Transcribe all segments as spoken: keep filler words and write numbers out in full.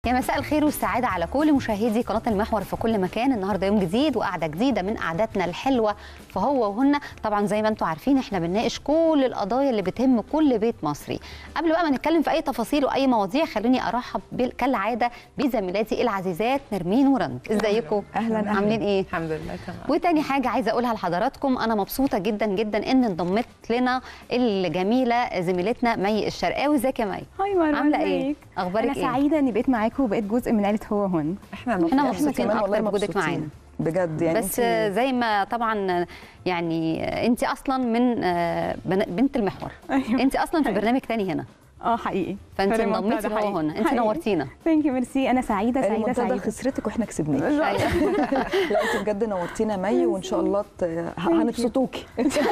يا مساء الخير والسعادة على كل مشاهدي قناة المحور في كل مكان. النهارده يوم جديد وقعدة جديدة من قعداتنا الحلوة فهو وهن. طبعا زي ما انتم عارفين احنا بنناقش كل القضايا اللي بتهم كل بيت مصري. قبل بقى ما نتكلم في اي تفاصيل واي مواضيع خلوني ارحب كالعادة بزميلاتي العزيزات نرمين ورند. ازيكم؟ اهلا اهلا. عاملين ايه؟ الحمد لله تمام. وتاني حاجة عايزة اقولها لحضراتكم، انا مبسوطة جدا جدا ان انضمت لنا الجميلة زميلتنا مي الشرقاوي. ازيك يا مي؟ هاي مروه، عاملة ايه؟ اخبارك انا ايه؟ سعيدة اني بقيت معاكم وبقيت جزء من عيلة هو هون. احنا احنا مبسوطين اكتر بوجودك معانا بجد. يعني بس زي ما طبعا يعني انت اصلا من بنت المحور. أيوة. انت اصلا في برنامج تاني هنا. اه حقيقي. فانت انضميتي هو هنا، انت نورتينا. ثانك يو ميرسي. انا سعيده سعيده المنتدى سعيده. خسرتك واحنا كسبناك. أيوة. لا انت بجد نورتينا مي، وان شاء الله هنبسطوكي.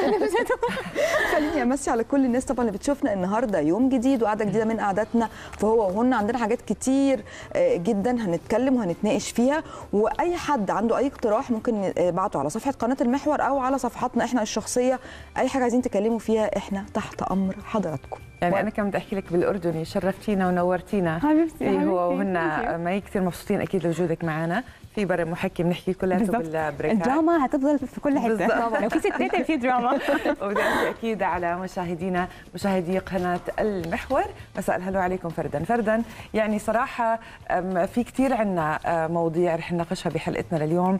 خليني امسي على كل الناس طبعا اللي بتشوفنا النهارده. يوم جديد وقعده جديده من قعداتنا فهو وهن. عندنا حاجات كتير جدا هنتكلم وهنتناقش فيها، واي حد عنده اي اقتراح ممكن يبعته على صفحه قناه المحور او على صفحاتنا احنا الشخصيه. اي حاجه عايزين تكلموا فيها احنا تحت امر حضراتكم. يعني انا كمان بدي احكي لك بالاردني، شرفتينا ونورتينا حبيبتي. إيه هو وهن. ما كثير مبسوطين اكيد لوجودك معنا في برا محكي بنحكي كلياته بالبريكات. الدراما هتفضل في كل حته طبعا. لو في ستات في دراما. وبدي احكي اكيد على مشاهدينا مشاهدي قناه المحور. مساء الهلو عليكم فردا فردا. يعني صراحه في كثير عندنا مواضيع رح نناقشها بحلقتنا لليوم.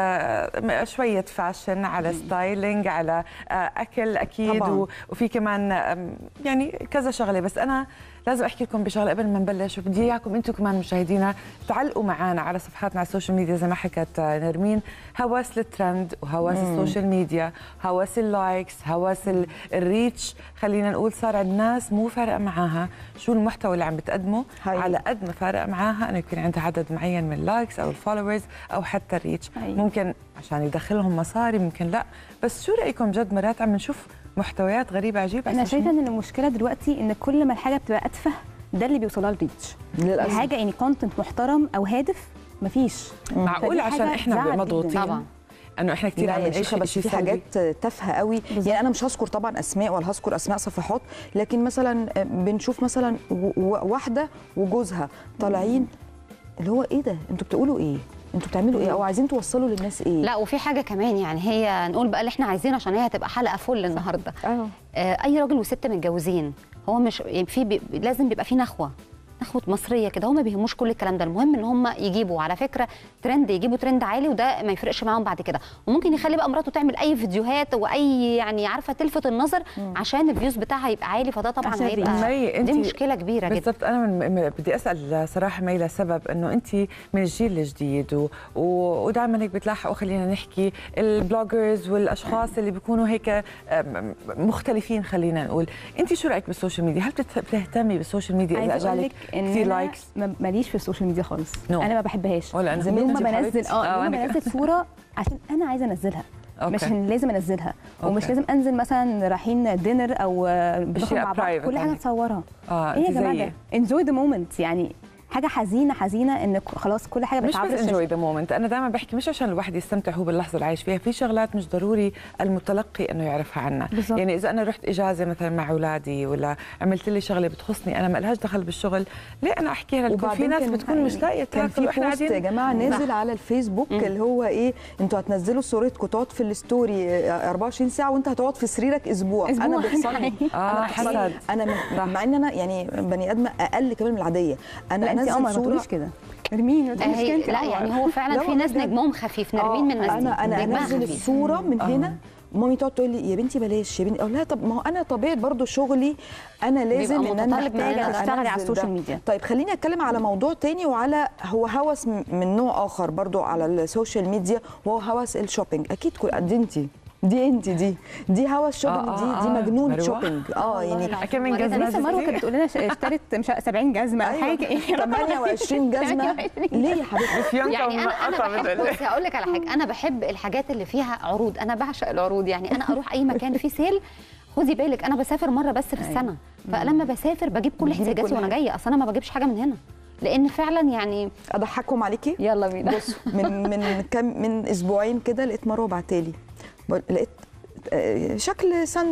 شويه فاشن، على ستايلينج، على اكل اكيد طبعاً. وفي كمان يعني كذا شغله. بس انا لازم احكي لكم بشغله قبل ما نبلش، وبدي اياكم انتم كمان مشاهدينا تعلقوا معنا على صفحاتنا على السوشيال ميديا زي ما حكت نرمين. هوس الترند وهوس مم. السوشيال ميديا، هوس اللايكس، هوس الريتش. خلينا نقول صار الناس مو فارقه معاها شو المحتوى اللي عم بتقدمه، هاي. على قد ما فارق معاها انه يكون عندها عدد معين من اللايكس او الفولورز او حتى الريتش. هاي. ممكن عشان يدخلهم مصاري، ممكن لا. بس شو رايكم جد مرات عم نشوف محتويات غريبه عجيبه؟ انا شايفه ان المشكله دلوقتي ان كل ما الحاجه بتبقى اتفه ده اللي بيوصلها الريتش. للاسف حاجه يعني كونتنت محترم او هادف مفيش. معقول عشان احنا مضغوطين طبعا انه احنا كثير عم نعيش، بس في حاجات تافهه قوي. بالزبط. يعني انا مش هذكر طبعا اسماء ولا هذكر اسماء صفحات، لكن مثلا بنشوف مثلا واحده وجوزها طالعين اللي هو ايه ده؟ انتوا بتقولوا ايه؟ انتوا بتعملوا ايه او عايزين توصلوا للناس ايه؟ لا وفي حاجه كمان، يعني هي نقول بقى اللي احنا عايزينه عشان هي هتبقى حلقه فل النهارده. اه اي راجل وست متجوزين هو مش يعني في بي لازم بيبقى في نخوه نخوه مصريه كده. هم ما بيهموش كل الكلام ده، المهم ان هم يجيبوا على فكره ترند، يجيبوا ترند عالي، وده ما يفرقش معاهم بعد كده. وممكن يخلي بقى مراته تعمل اي فيديوهات واي يعني عارفه تلفت النظر مم. عشان الفيوز بتاعها يبقى عالي، فده طبعا هيبقى دي مشكله كبيره جدا. بالضبط. انا من بدي اسال صراحه مي لسبب انه انت من الجيل الجديد و... و... ودائما هيك بتلاحقوا، خلينا نحكي البلوجرز والاشخاص اللي بيكونوا هيك مختلفين. خلينا نقول انت شو رايك بالسوشيال ميديا؟ هل بتهتمي بالسوشيال ميديا اذا اجالك كثير لايكس؟ ماليش في السوشيال ميديا خالص. no. انا ما بحبهاش. ولا انا يوم ما بنزل اه يوم ما بنزل صوره عشان انا عايزه انزلها. أوكي. مش لازم انزلها. أوكي. ومش لازم انزل مثلا رايحين دينر او بنخرج مع بعض كل حاجه نصورها. اه ايه يا جماعه؟ انجوي ذا مومنت. يعني حاجه حزينه حزينه ان خلاص كل حاجه بتعبر. مش بس انجوي ذا مومنت. انا دائما بحكي مش عشان الواحد يستمتع هو باللحظه اللي عايش فيها، في شغلات مش ضروري المتلقي انه يعرفها عنا. بالزبط. يعني اذا انا رحت اجازه مثلا مع اولادي ولا عملت لي شغله بتخصني انا، ما لهاش دخل بالشغل، ليه انا احكيها لكم؟ في ناس بتكون مش لاقيه تاكل. واحنا قاعدين يا جماعه نازل على الفيسبوك اللي هو ايه، انتوا هتنزلوا صورتكم تقعد في الستوري أربعة وعشرين ساعه وانت هتقعد في سريرك اسبوع. أسبوع. انا بيحصل لي اه حسد. انا مع ان انا يعني بني ادمه اقل كمان من العاديه. انا انزل صوره كده نرمين. لا يعني هو فعلا في ناس نجمهم خفيف. نرمين من الناس دي. انا انا انزل الصوره من هنا، مامي تقعد تقول لي يا بنتي بلاش يا بنتي. اقول لها طب ما هو انا طبيعه برضو شغلي انا لازم ان انا محتاجه اشتغل على السوشيال ميديا. طيب خليني اتكلم على موضوع تاني، وعلى هو هوس من نوع اخر برضو على السوشيال ميديا، وهو هوس الشوبينج. اكيد كل قد انتي دي انت دي دي هوس شوبينج. آه آه دي دي مجنون شوبينج. اه يعني كم من جزمه؟ لسه مروه كانت بتقول لنا اشترت مش سبعين جزمه او حاجه. ايه ثمانية وعشرين جزمه ليه يا حبيبتي؟ يعني انا انا بحب، بصي هقول لك على حاجه، انا بحب الحاجات اللي فيها عروض. انا بعشق العروض. يعني انا اروح اي مكان فيه سيل. خدي بالك انا بسافر مره بس في السنه، فلما بسافر بجيب كل احتياجاتي وانا جايه. اصل انا ما بجيبش حاجه من هنا، لان فعلا يعني اضحكهم عليكي. يلا بينا. بص من من كام من اسبوعين كده لقيت مروه بعتالي، لقيت شكل ساندال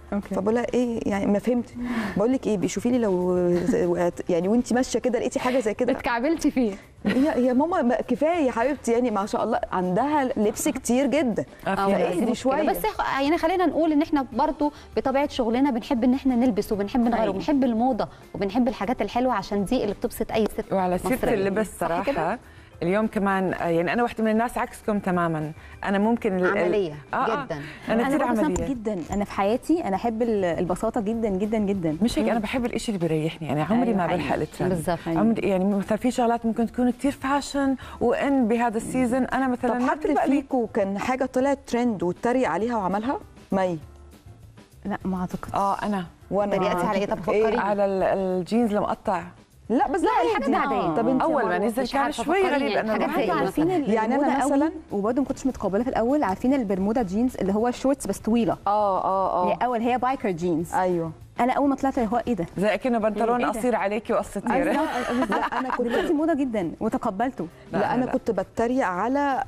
فبقول لها ايه يعني ما فهمت. بقول لك ايه بيشوفي لي لو يعني وانت ماشيه كده لقيتي حاجه زي كده اتكعبلتي فيه. هي يا ماما كفايه يا حبيبتي يعني ما شاء الله عندها لبس كتير جدا دي شويه. بس يعني خلينا نقول ان احنا برضو بطبيعه شغلنا بنحب ان احنا نلبس وبنحب نغير وبنحب الموضه وبنحب الحاجات الحلوه عشان دي اللي بتبسط اي ست. وعلى سيره اللبس صراحه اليوم كمان يعني انا واحده من الناس عكسكم تماما. انا ممكن عمليه آه جدا. انا كثير عمليه جدا. انا في حياتي انا احب البساطه جدا جدا جدا. مش هيك انا بحب الشيء اللي بيريحني يعني عمري أيوة ما بلحق الترند بالظبط. عمري يعني مثلا في شغلات ممكن تكون كثير فاشن وان بهذا السيزون انا مثلا ما حد فيكم كان حاجه طلعت ترند واتريق عليها وعملها؟ مي لا ما اعتقد. اه انا وانا تريقتي على ايه؟ طب فكري إيه؟ على الجينز المقطع. لا بس لا الحاجات دي عاديه. طب انت اول ما نزل كان شوي غريب انا عارفين يعني انا مثلا وبرده ما كنتش متقبله في الاول. عارفين البرمودا جينز اللي هو شورتس بس طويله اه اه اه هي اول هي بايكر جينز. ايوه انا اول ما طلعت هو ايه ده زي كأنه بنطلون إيه قصير عليكي وقصه تيره. لا انا كنت دلوقتي موضه جدا وتقبلته. لا, لا انا لا. كنت بتريق على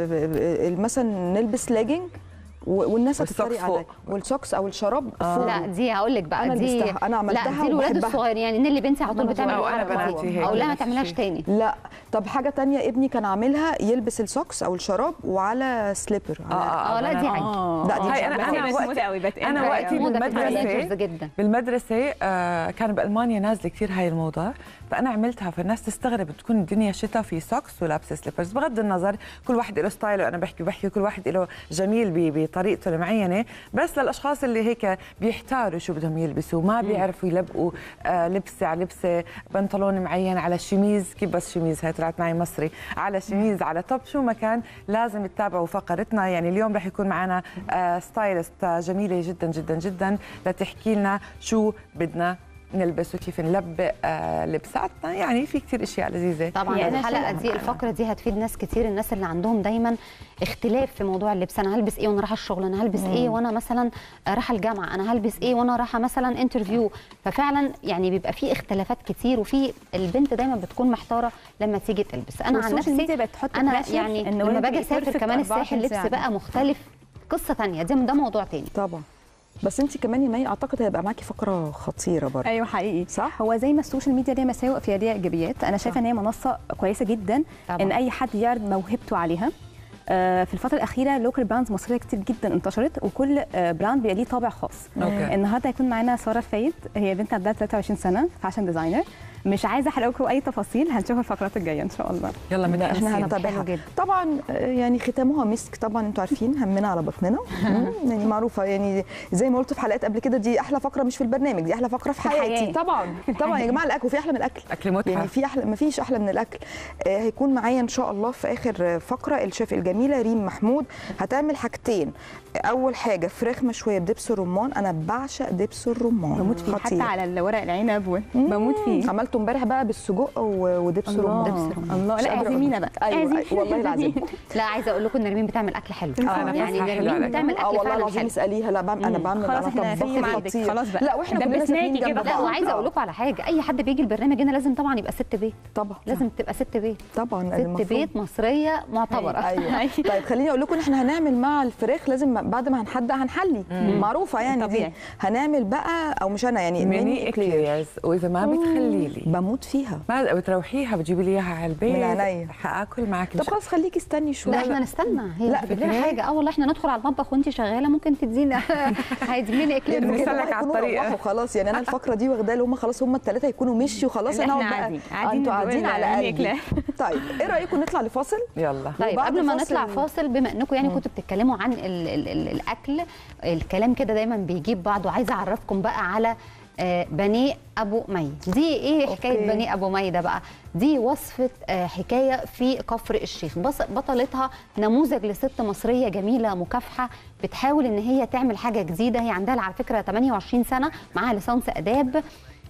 مثلا نلبس لاجينج والناس هتتريق عليا والسوكس او الشراب آه. لا دي هقول لك بقى أنا دي انا عملتها لا دي الولاد الصغير يعني نيلي بنتي على طول بتعمل انا بناتي هيك او لا ما تعملهاش تاني. لا طب حاجه تانية ابني كان عاملها يلبس السوكس او الشراب وعلى سليبر. اه اه, آه لا دي عادي. لا دي انا انا وقتي انا وقتي بالمدرسه جدا بالمدرسه آه كان بالمانيا نازله كثير هاي الموضه فانا عملتها فالناس تستغرب تكون الدنيا شتاء في سوكس ولابسه سليبرز. بغض النظر كل واحد له ستايله انا بحكي بحكي كل واحد له جميل بطريقته المعينه بس للاشخاص اللي هيك بيحتاروا شو بدهم يلبسوا ما بيعرفوا يلبقوا آه لبسه على لبسه بنطلون معين على شميز كيف بس شميز هاي طلعت معي مصري على شميز على توب شو ما كان لازم تتابعوا فقرتنا. يعني اليوم رح يكون معنا آه ستايلست جميله جدا جدا جدا لتحكي لنا شو بدنا نلبس وكيف نلبق آه لبساتنا. يعني في كثير اشياء لذيذه طبعا. يعني الحلقه دي الفقره دي هتفيد ناس كثير. الناس اللي عندهم دايما اختلاف في موضوع اللبس انا هلبس ايه وانا رايحه الشغل انا هلبس مم. ايه وانا مثلا رايحه الجامعه انا هلبس ايه وانا رايحه مثلا انترفيو. ففعلا يعني بيبقى في اختلافات كتير وفي البنت دايما بتكون محتاره لما تيجي تلبس. انا عن نفسي انا يعني لما باجي اسافر كمان الساحل لبس يعني. بقى مختلف قصه ثانيه دي ده موضوع ثاني طبعا. بس انت كمان يا مي اعتقد هيبقى معاكي فقره خطيره برضه. ايوه حقيقي صح. هو زي ما السوشيال ميديا ليها مساوئ فيها ليها ايجابيات. انا شايفه ان هي منصه كويسه جدا طبعا. ان اي حد يعرض موهبته عليها. آه في الفتره الاخيره لوكال براندز مصريه كتير جدا انتشرت وكل آه براند بيبقى ليه طابع خاص. أوكي. النهارده هيكون معانا ساره الفايد هي بنت عندها ثلاثة وعشرين سنه فاشن ديزاينر. مش عايزه احرق لكم اي تفاصيل هنشوفها الفقرات الجايه ان شاء الله. يلا من احنا هنتابعها جدا. طبعا يعني ختامها مسك طبعا انتوا عارفين همنا على بطننا يعني معروفه يعني زي ما قلت في حلقات قبل كده دي احلى فقره مش في البرنامج دي احلى فقره في حياتي. طبعا طبعا يا جماعه الاكل وفي احلى من الاكل اكل متعه يعني في احلى ما فيش احلى من الاكل. آه هيكون معايا ان شاء الله في اخر فقره الشيف الجميله ريم محمود هتعمل حاجتين. اول حاجه فراخ مشويه بدبس الرمان. انا بعشق دبس الرمان بموت فيه حتى على ورق العنب بموت فيه. عملته امبارح بقى بالسجق ودبس الرمان. الله لا اعزمينا بقى. ايوه والله العظيم. لا عايزه اقول لكم ان نرمين بتعمل اكل حلو. آه يعني نرمين بتعمل اكل اه والله العظيم اساليها. لا انا بعمل انا طباخه خطير. خلاص بقى لا واحنا كلنا ساكنين جنب بعض. لا وعايزه اقول لكم على حاجه اي حد بيجي البرنامج هنا لازم طبعا يبقى ست بيت. طبعا لازم تبقى ست بيت طبعا ست بيت مصريه معتبره. ايوه طيب خليني اقول لكم ان احنا هنعمل مع الفراخ لازم بعد ما هنحدق هنحلي معروفه يعني دي هنعمل بقى او مش انا يعني ميني اكليرز واذا ما بتخلي لي بموت فيها ما بتروحيها بتجيبي لي اياها على البيت من عينيا هاكل معاكي. طب خلاص خليكي استني شويه. لا احنا نستنى هي لا بتجيب لنا حاجه. اه والله احنا ندخل على المطبخ وانت شغاله ممكن تدينا هيديني اكلير نسلك على الطريق خلاص يعني انا الفقره دي واخداها اللي هم خلاص هم الثلاثه يكونوا مشيوا خلاص انا بقى انتوا قاعدين على قلبي. طيب ايه رايكم نطلع لفاصل؟ يلا. طيب قبل ما نطلع فاصل بما انكم يعني كنتوا بتتكلموا عن ال ال ال الاكل الكلام كده دايما بيجيب بعض وعايزه اعرفكم بقى على آه بانيه ابو مي. دي ايه حكايه أوكي. بانيه ابو مي ده بقى دي وصفه آه حكايه في كفر الشيخ. بطلتها نموذج لست مصريه جميله مكافحه بتحاول ان هي تعمل حاجه جديده. هي عندها على فكره ثمانية وعشرين سنه معاها ليسانس اداب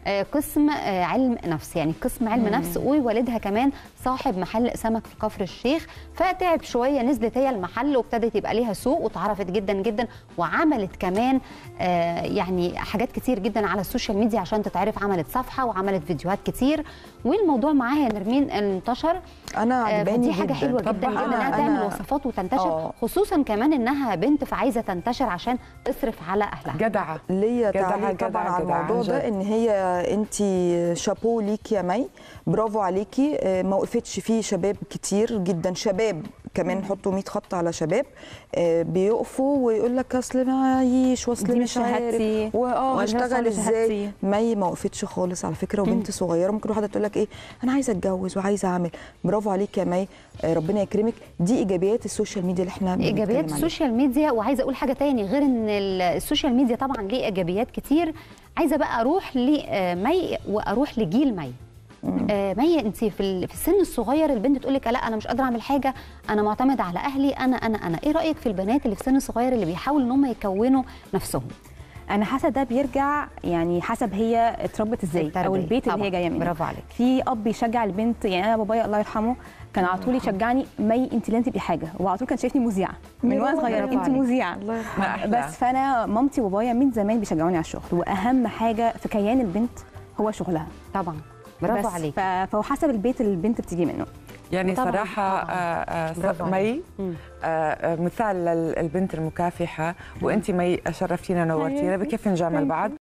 آه، قسم آه، علم نفس، يعني قسم علم مم. نفس، ووالدها كمان صاحب محل سمك في كفر الشيخ. فتعب شويه، نزلت هي المحل وابتدت يبقى ليها سوق واتعرفت جدا جدا، وعملت كمان آه، يعني حاجات كتير جدا على السوشيال ميديا عشان تتعرف. عملت صفحه وعملت فيديوهات كتير، والموضوع معاها يا نرمين انتشر. انا آه، عجباني فدي حاجه جدا. حلوه جدا طب جدا أنا- انها تعمل أنا- وصفات وتنتشر، آه. خصوصا كمان انها بنت فعايزه تنتشر عشان تصرف على اهلها. جدعه. ليا جدعة تعليق جدعة طبعا على جدعة الموضوع عن ده، جد. ان هي انت شابو ليكي يا مي، برافو عليكي. آه، ما وقفتش فيه شباب كتير جدا، شباب كمان نحطوا مية خط على شباب آه، بيقفوا ويقول لك اصل معيش واصل دي مش مش شهادتي، عارف واه وأنا هشتغل أصلاً ازاي. شهادتي. مي ما وقفتش خالص على فكره، وبنت صغيره ممكن واحده تقول لك ايه انا عايزه اتجوز وعايزه اعمل. برافو عليكي يا مي، آه، ربنا يكرمك. دي ايجابيات السوشيال ميديا اللي احنا بنتكلم ايجابيات عليها. السوشيال ميديا. وعايزه اقول حاجه تاني غير ان ال- السوشيال ميديا طبعا ليه ايجابيات كتير. عايزه بقى اروح لمي واروح لجيل مي. آه، مي انت في ال- في السن الصغير البنت تقول لك لا انا مش قادره اعمل حاجه، انا معتمده على اهلي، انا انا انا ايه رايك في البنات اللي في سن صغير اللي بيحاولوا ان هم يكونوا نفسهم؟ انا حاسه ده بيرجع يعني حسب هي اتربت ازاي او التربية. البيت اللي طبعاً. هي جايه منه. برافو عليك. في اب يشجع البنت، يعني انا بابايا الله يرحمه كان على طول يشجعني، مي انت لازم تبقي حاجه، وعلى طول كان شايفني مذيعه من وانا صغيره، برافو انت عليك. مذيعه. ما أحلى. بس فانا مامتي وبابايا من زمان بيشجعوني على الشغل، واهم حاجه في كيان البنت هو شغلها. طبعا برافو بس عليك. ف- فهو حسب البيت اللي البنت بتيجي منه. يعني طبعاً، صراحة طبعاً. آه، آه، برافو مي عليك. آه، آه، مثال للبنت المكافحة، وانت مي شرفتينا نورتينا، بكيف نجامل بعض.